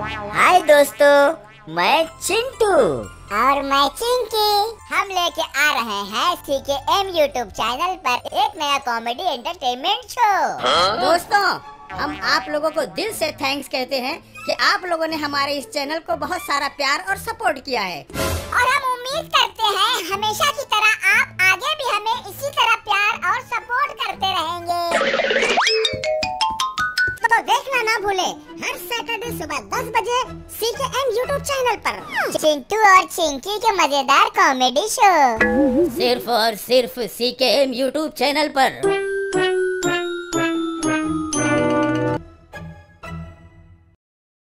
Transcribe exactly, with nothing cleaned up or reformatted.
हाय दोस्तों, मैं चिंटू और मैं चिंकी। हम लेके आ रहे हैं सी के एम यूट्यूब चैनल पर एक नया कॉमेडी एंटरटेनमेंट शो। दोस्तों, हम आप लोगों को दिल से थैंक्स कहते हैं कि आप लोगों ने हमारे इस चैनल को बहुत सारा प्यार और सपोर्ट किया है, और हम उम्मीद करते हैं हमेशा की तरह आप आगे भी हमें इसी तरह प्यार और सपोर्ट करते रहेंगे। तो देखना ना भूले हर सैटरडे सुबह दस बजे सी के एम यूट्यूब चैनल पर चिंटू और चिंकी के मजेदार कॉमेडी शो, सिर्फ और सिर्फ सी के एम यूट्यूब चैनल पर।